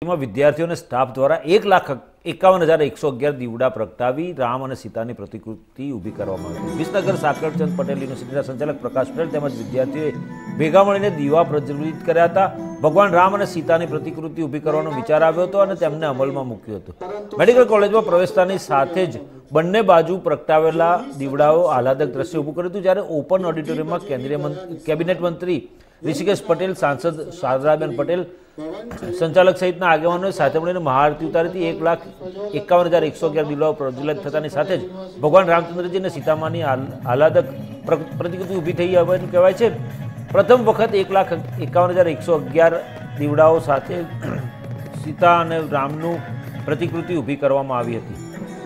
વિદ્યાર્થીઓ અને સ્ટાફ દ્વારા 1,51,111 દીવડા પ્રગટાવી રામ અને સીતાની પ્રતિકૃતિ ઊભી કરવામાં આવી. વિસનગર સાકરચંદ પટેલ યુનિવર્સિટીના સંચાલક પ્રકાશ પટેલ તેમજ વિદ્યાર્થીઓએ ભેગા મળીને દીવા પ્રજ્વલિત કર્યા હતા. ભગવાન રામ અને સીતાની પ્રતિકૃતિ ઊભી કરવાનો વિચાર આવ્યો હતો અને તેમને અમલમાં મૂક્યો હતો. મેડિકલ કોલેજમાં પ્રવેશતાની સાથે જ બંને બાજુ પ્રગટાવેલા દીવડાઓ આહલાદક દ્રશ્ય ઊભું કર્યું હતું. જ્યારે ઓપન ઓડિટોરિયમમાં કેબિનેટ મંત્રી ઋષિકેશ પટેલ, સાંસદ શારદાબેન પટેલ, સંચાલક સહિતના આગેવાનોએ સાથે મળીને મહાઆરતી ઉતારી હતી. 1,51,111 દીવડાઓ પ્રજ્વલિત થતાની સાથે જ ભગવાન રામચંદ્રજી અને સીતામાની આહલાદક પ્રતિકૃતિ ઊભી થઈ હોવાનું કહેવાય છે. પ્રથમ વખત 1,51,111 દીવડાઓ સાથે સીતા અને રામનું પ્રતિકૃતિ ઊભી કરવામાં આવી હતી.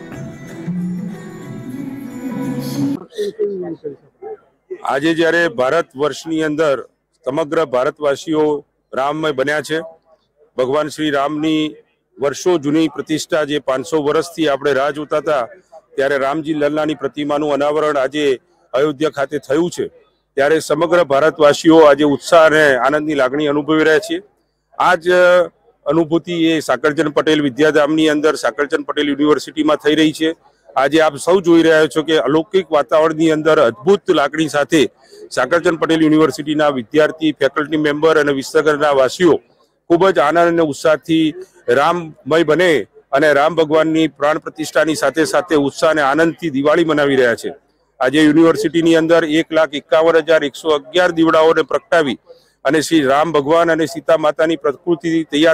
આજે જ્યારે ભારત વર્ષની અંદર સમગ્ર ભારતવાસીઓ રામમય બન્યા છે, ભગવાન શ્રી રામની વર્ષો જૂની પ્રતિષ્ઠા જે 500 વર્ષથી આપણે રાહ જોતા હતા, ત્યારે રામજી લલ્લાની પ્રતિમાનું અનાવરણ આજે અયોધ્યા ખાતે થયું છે. ત્યારે સમગ્ર ભારતવાસીઓ આજે ઉત્સાહ અને આનંદની લાગણી અનુભવી રહ્યા છે. આ જ અનુભૂતિ એ સાકરચંદ પટેલ વિદ્યાધામની અંદર સાકરચંદ પટેલ યુનિવર્સિટીમાં થઈ રહી છે. આજે આપ સૌ જોઈ રહ્યા છો કે અલૌકિક વાતાવરણની અંદર અદ્ભુત લાગણી સાથે સાકરચંદ પટેલ યુનિવર્સિટીના વિદ્યાર્થી, ફેકલ્ટી મેમ્બર અને વિસનગરના વાસીઓ ખૂબ જ આનંદ અને ઉત્સાહથી રામમય બને અને રામ ભગવાનની પ્રાણ પ્રતિષ્ઠાની સાથે સાથે ઉત્સાહ અને આનંદથી દિવાળી મનાવી રહ્યા છે. આજે યુનિવર્સિટીની અંદર 1,51,111 દીવડાઓને પ્રગટાવી અને શ્રી રામ ભગવાન અને સીતા માતાની પ્રતિકૃતિ તૈયાર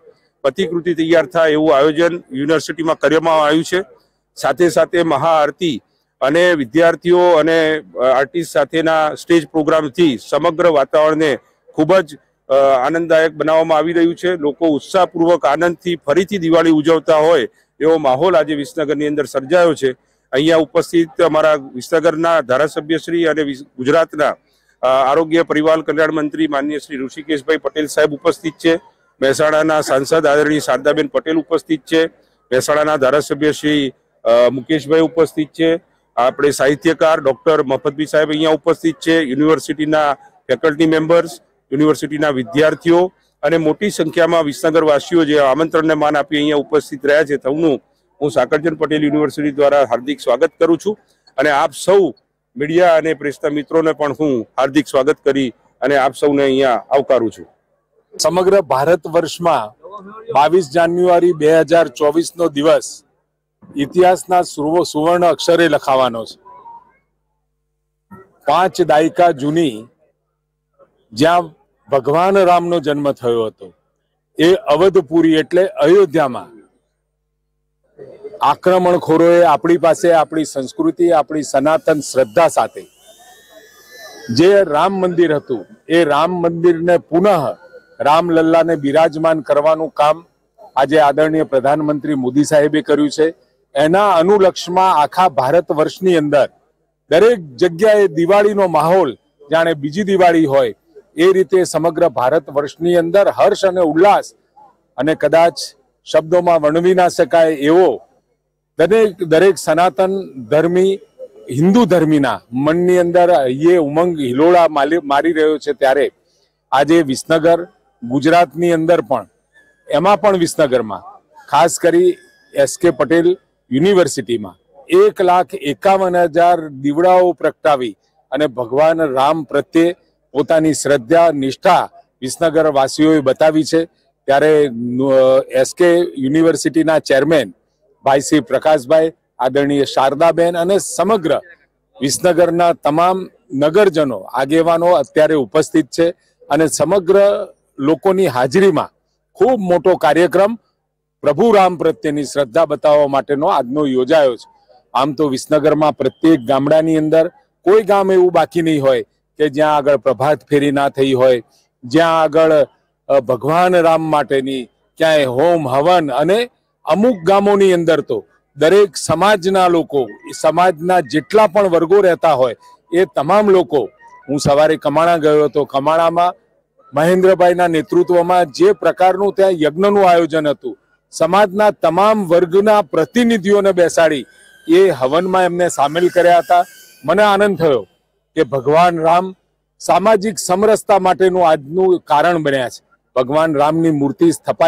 થાય એવું આયોજન યુનિવર્સિટીમાં કરવામાં આવ્યું છે. સાથે સાથે મહાઆરતી અને વિદ્યાર્થીઓ અને આર્ટિસ્ટ સાથેના સ્ટેજ પ્રોગ્રામથી સમગ્ર વાતાવરણને ખૂબ જ આનંદદાયક બનાવવામાં આવી રહ્યું છે. લોકો ઉત્સાહપૂર્વક આનંદથી ફરીથી દિવાળી ઉજવતા હોય એવો માહોલ આજે વિસનગરની અંદર સર્જાયો છે. અહીંયા ઉપસ્થિત અમારા વિસનગરના ધારાસભ્યશ્રી અને ગુજરાતના આરોગ્ય પરિવાર કલ્યાણ મંત્રી માનનીય શ્રી ઋષિકેશભાઈ પટેલ સાહેબ ઉપસ્થિત છે. મહેસાણાના સાંસદ આદરણીય શારદાબેન પટેલ ઉપસ્થિત છે. મહેસાણાના ધારાસભ્ય શ્રી મુકેશભાઈ ઉપસ્થિત છે. આપણે સાહિત્યકાર ડોક્ટર મફતભી સાહેબ અહીંયા ઉપસ્થિત છે. યુનિવર્સિટીના ફેકલ્ટી મેમ્બર્સ, યુનિવર્સિટીના વિદ્યાર્થીઓ અને મોટી સંખ્યામાં વિસનગર વાસીઓ જે આમંત્રણને માન આપી અહીંયા ઉપસ્થિત રહ્યા છે, તેમનું હું સાકરચંદ પટેલ યુનિવર્સિટી દ્વારા હાર્દિક સ્વાગત કરું છું. અને આપ સૌ મીડિયા અને પ્રેસના મિત્રોને પણ હું હાર્દિક સ્વાગત કરી અને આપ સૌને અહીંયા આવકારું છું. સમગ્ર ભારત વર્ષમાં 22 જાન્યુઆરી 2024 દિવસ ઇતિહાસના સુવર્ણ અક્ષરે લખાવાનો છે. 5 દાયકા જૂની જ્યાં ભગવાન રામનો જન્મ થયો હતો એ અવધપુરી એટલે અયોધ્યામાં આક્રમણખોરોએ આપણી પાસે આપણી સંસ્કૃતિ, આપણી સનાતન શ્રદ્ધા સાથે જે રામ મંદિર હતું એ રામ મંદિરને પુનઃ રામલલ્લાને બિરાજમાન કરવાનું કામ આજે આદરણીય પ્રધાનમંત્રી મોદી સાહેબે કર્યું છે. એના અનુલક્ષમાં આખા ભારત વર્ષની અંદર દરેક જગ્યાએ દિવાળીનો માહોલ જાણે બીજી દિવાળી હોય એ રીતે સમગ્ર ભારત વર્ષની અંદર હર્ષ અને ઉલ્લાસ અને કદાચ શબ્દોમાં વર્ણવી ના શકાય એવો દરેક સનાતન ધર્મી હિન્દુ ધર્મીના મનની અંદર એ ઉમંગ હિલોળા મારી રહ્યો છે. ત્યારે આજે વિસનગર ગુજરાતની અંદર પણ એમાં પણ વિસનગરમાં ખાસ કરી એસકે પટેલ યુનિવર્સિટીમાં 1,51,000 દીવડાઓ પ્રગટાવી અને ભગવાન રામ પ્રત્યે પોતાની શ્રદ્ધા, નિષ્ઠા વિસનગર વાસીઓએ બતાવી છે. ત્યારે એસકે યુનિવર્સિટીના ચેરમેન ભાઈ શ્રી પ્રકાશભાઈ, આદરણીય શારદાબેન અને સમગ્ર વિસનગરના તમામ નગરજનો, આગેવાનો અત્યારે ઉપસ્થિત છે અને સમગ્ર લોકોની હાજરીમાં ખૂબ મોટો કાર્યક્રમ પ્રભુ રામ પ્રત્યેની શ્રદ્ધા બતાવવા માટેનો આજનો યોજાયો છે. આમ તો વિસનગરમાં પ્રત્યેક ગામડાની અંદર કોઈ ગામ એવું બાકી નહીં હોય કે જ્યાં આગળ પ્રભાત ફેરી ના થઈ હોય, જ્યાં આગળ ભગવાન રામ માટેની ક્યાંય હોમ હવન, અને અમુક ગામોની અંદર તો દરેક સમાજના લોકો, સમાજના જેટલા પણ વર્ગો રહેતા હોય એ તમામ લોકો, હું સવારે કમાણા ગયો હતો, કમાણામાં મહેન્દ્રભાઈના નેતૃત્વમાં જે પ્રકારનું ત્યાં યજ્ઞનું આયોજન હતું, સમાજના તમામ વર્ગના પ્રતિનિધિઓને બેસાડી એ હવનમાં એમને સામેલ કર્યા હતા. મને આનંદ થયો કે ભગવાન રામ સામાજિક સમરસતા માટેનું આજનું કારણ બન્યા છે. ભગવાન રામની મૂર્તિ સ્થપાઈ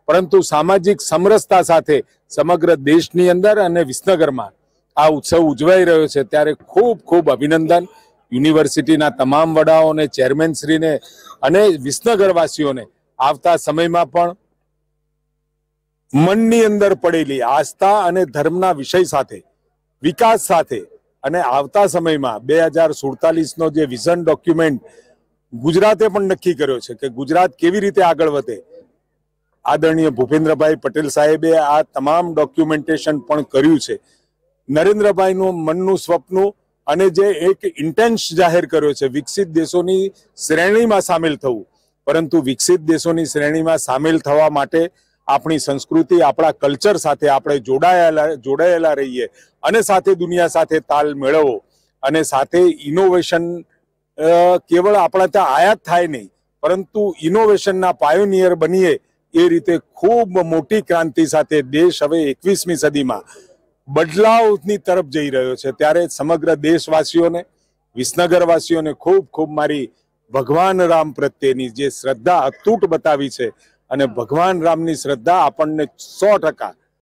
પરંતુ સામાજિક સમરસતા સાથે સમગ્ર દેશની અંદર અને વિસનગરમાં આ ઉત્સવ ઉજવાઈ રહ્યો છે, ત્યારે ખૂબ ખૂબ અભિનંદન યુનિવર્સિટીના તમામ વડાઓને, ચેરમેનશ્રીને અને વિસનગરવાસીઓને આવતા સમયમાં પણ મનની અંદર પડેલી આસ્થા અને ધર્મના વિષય સાથે, વિકાસ સાથે અને આવતા સમયમાં 2047નો જે વિઝન ડોક્યુમેન્ટ ગુજરાતે પણ નક્કી કર્યો છે કે ગુજરાત કેવી રીતે આગળ વધે, આદરણીય ભૂપેન્દ્રભાઈ પટેલ સાહેબે આ તમામ ડોક્યુમેન્ટેશન પણ કર્યું છે. નરેન્દ્રભાઈનું મનનું સ્વપ્ન અને જે એક ઇન્ટેન્સ જાહેર કર્યો છે વિકસિત દેશોની શ્રેણીમાં સામેલ થવું, પરંતુ વિકસિત દેશોની શ્રેણીમાં સામેલ થવા માટે આપણી સંસ્કૃતિ, આપણા કલ્ચર સાથે આપણે જોડાયેલા રહીએ અને સાથે દુનિયા સાથે તાલ મેળવવો અને સાથે ઇનોવેશન કેવળ આપણા ત્યાં આયાત થાય નહીં, પરંતુ ઇનોવેશનના પાયોનિયર બનીએ એ રીતે ખૂબ મોટી ક્રાંતિ સાથે દેશ હવે 21મી સદીમાં બદલાવની તરફ જઈ રહ્યો છે. ત્યારે સમગ્ર દેશવાસીઓને, વિસનગરવાસીઓને ખૂબ ખૂબ મારી ભગવાન રામ પ્રત્યેની જે શ્રદ્ધા અતૂટ બતાવી છે અને ભગવાન રામની શ્રદ્ધા આપણને 100%